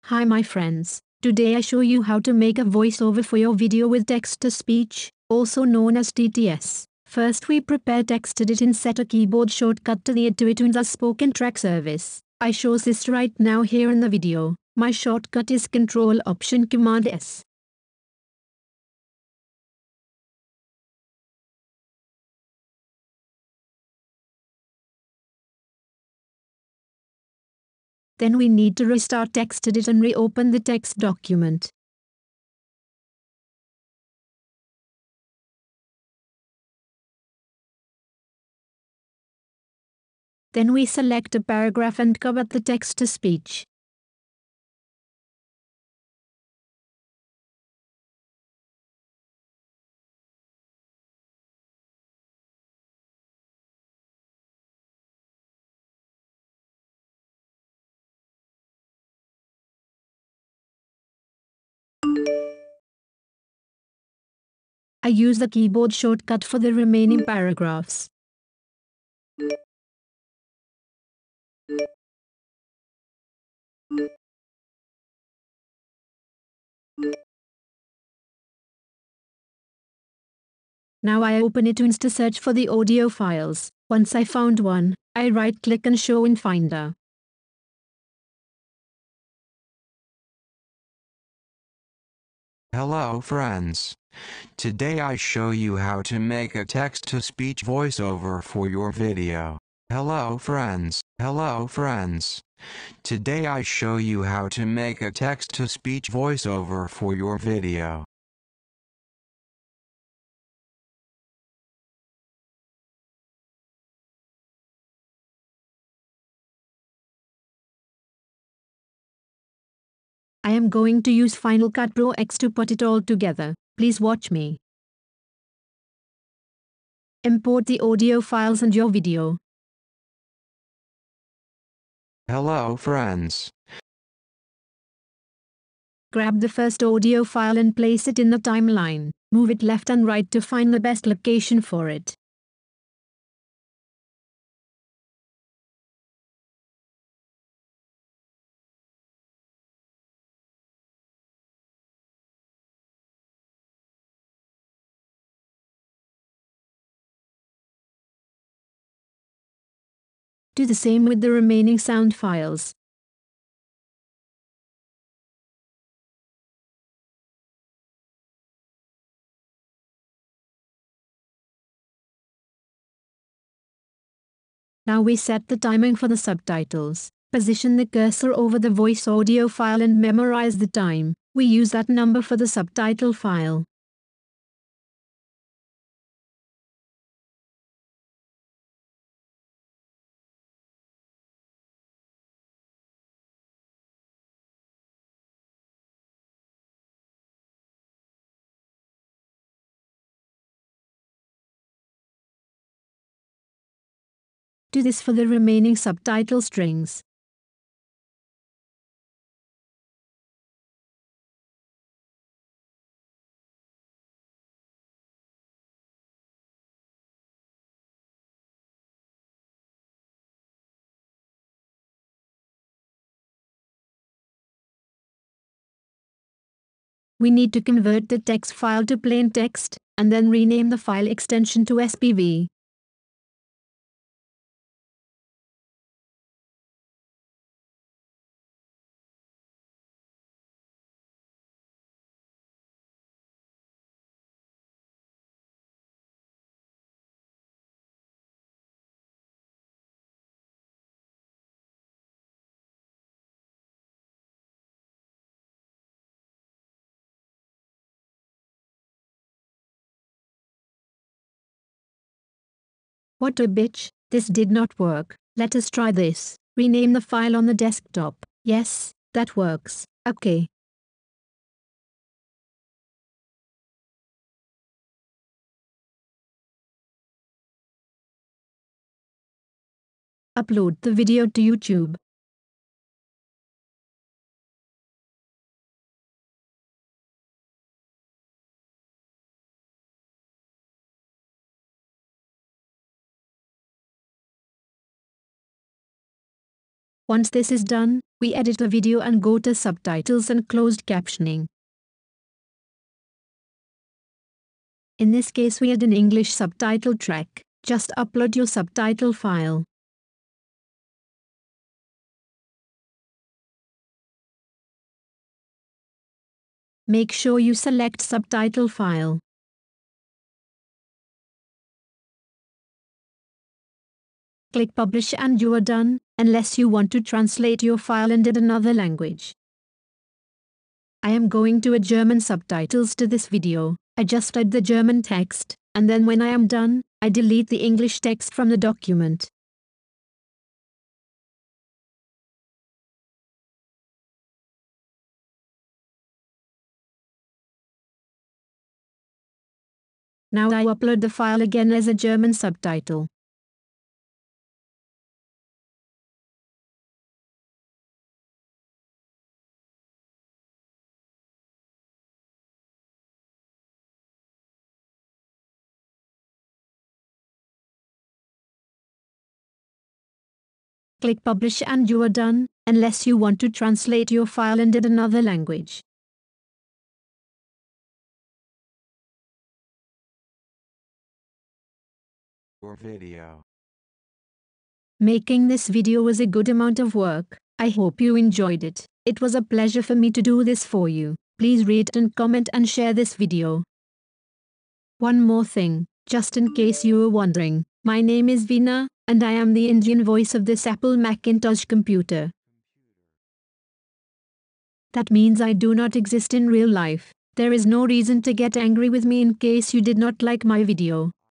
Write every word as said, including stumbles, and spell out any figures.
Hi my friends, today I show you how to make a voiceover for your video with text-to-speech, also known as T T S. First we prepare TextEdit and set a keyboard shortcut to the Add to iTunes spoken track service. I shows this right now here in the video. My shortcut is Control Option Command S. Then we need to restart TextEdit and reopen the text document. Then we select a paragraph and convert the text to speech. I use the keyboard shortcut for the remaining paragraphs. Now I open iTunes to search for the audio files. Once I found one, I right-click and show in Finder. Hello friends. Today I show you how to make a text-to-speech voiceover for your video. Hello friends. Hello friends. Today I show you how to make a text-to-speech voiceover for your video. I am going to use Final Cut Pro X to put it all together. Please watch me. Import the audio files and your video. Hello friends. Grab the first audio file and place it in the timeline. Move it left and right to find the best location for it. Do the same with the remaining sound files. Now we set the timing for the subtitles. Position the cursor over the voice audio file and memorize the time. We use that number for the subtitle file. Do this for the remaining subtitle strings. We need to convert the text file to plain text, and then rename the file extension to S P V. What a bitch, this did not work. Let us try this. Rename the file on the desktop. Yes, that works. Okay. Upload the video to YouTube. Once this is done, we edit the video and go to subtitles and closed captioning. In this case we add an English subtitle track. Just upload your subtitle file. Make sure you select subtitle file. Click publish and you are done, unless you want to translate your file in another language. I am going to add German subtitles to this video. I just add the German text, and then when I am done, I delete the English text from the document. Now I upload the file again as a German subtitle. Click publish and you are done, unless you want to translate your file in another language. Your video. Making this video was a good amount of work. I hope you enjoyed it. It was a pleasure for me to do this for you. Please rate and comment and share this video. One more thing, just in case you were wondering, my name is Veena, and I am the Indian voice of this Apple Macintosh computer. That means I do not exist in real life. There is no reason to get angry with me in case you did not like my video.